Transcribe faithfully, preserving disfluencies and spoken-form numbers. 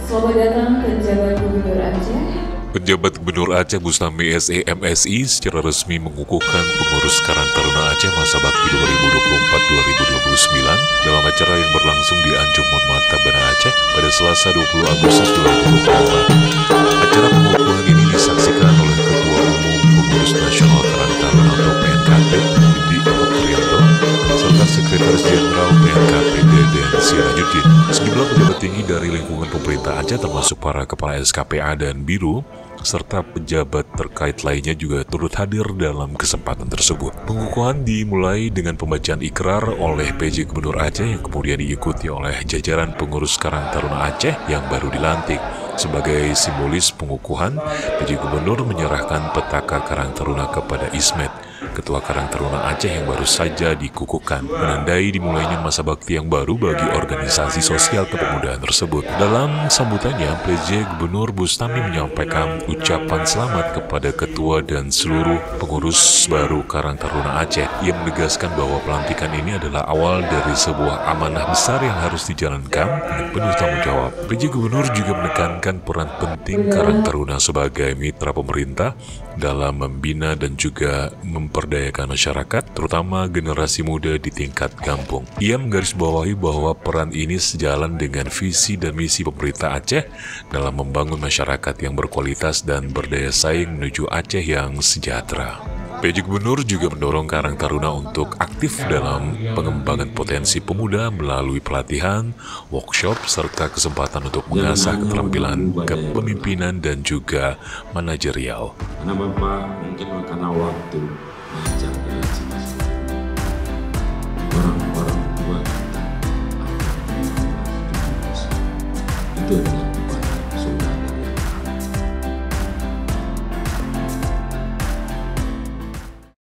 Selamat datang penjabat Gubernur Aceh. Penjabat Gubernur Aceh Bustami S E M Si secara resmi mengukuhkan pengurus Karang Taruna Aceh masa bakti dua ribu dua puluh empat sampai dua ribu dua puluh sembilan dalam acara yang berlangsung di Anjung Monmata, Banda Aceh pada Selasa dua puluh Agustus dua ribu dua puluh empat. Acara pengukuhan ini disaksikan oleh Ketua Umum Pengurus Nasional Karang Taruna atau P N K T, Budi Okrianto, serta Sekretaris Jenderal P N K P Deden Sirajudin. Sejumlah pejabat tinggi dari lingkungan pemerintah Aceh termasuk para kepala S K P A dan Biro serta pejabat terkait lainnya juga turut hadir dalam kesempatan tersebut. Pengukuhan dimulai dengan pembacaan ikrar oleh P J Gubernur Aceh yang kemudian diikuti oleh jajaran pengurus Karang Taruna Aceh yang baru dilantik. Sebagai simbolis pengukuhan, P J Gubernur menyerahkan petaka Karang Taruna kepada Ismet, Ketua Karang Taruna Aceh yang baru saja dikukuhkan, menandai dimulainya masa bakti yang baru bagi organisasi sosial kepemudaan tersebut. Dalam sambutannya, P J Gubernur Bustami menyampaikan ucapan selamat kepada Ketua dan seluruh pengurus baru Karang Taruna Aceh. Ia menegaskan bahwa pelantikan ini adalah awal dari sebuah amanah besar yang harus dijalankan dengan penuh tanggung jawab. P J Gubernur juga menekankan peran penting Karang Taruna sebagai mitra pemerintah dalam membina dan juga memperdayakan masyarakat, terutama generasi muda di tingkat kampung. Ia menggarisbawahi bahwa peran ini sejalan dengan visi dan misi pemerintah Aceh dalam membangun masyarakat yang berkualitas dan berdaya saing menuju Aceh yang sejahtera. P J Gubernur juga mendorong Karang Taruna untuk aktif dalam pengembangan potensi pemuda melalui pelatihan, workshop, serta kesempatan untuk mengasah keterampilan kepemimpinan dan juga manajerial. Karena Bapak mungkin karena waktu mengajar orang-orang tua kita itu adalah